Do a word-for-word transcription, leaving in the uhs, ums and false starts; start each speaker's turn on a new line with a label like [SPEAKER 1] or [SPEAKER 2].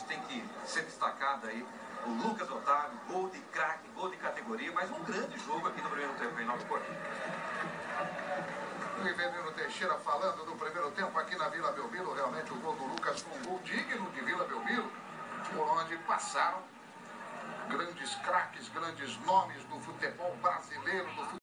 [SPEAKER 1] gente tem que ser destacado aí. O Lucas Otávio, gol de craque, gol de categoria, mas um grande jogo aqui no primeiro tempo em Nova Porto.
[SPEAKER 2] O Ivenino Teixeira falando do primeiro tempo aqui na Vila Belmiro. Realmente o gol do Lucas foi um gol digno de Vila Belmiro, por onde passaram grandes craques, grandes nomes do futebol brasileiro, do futebol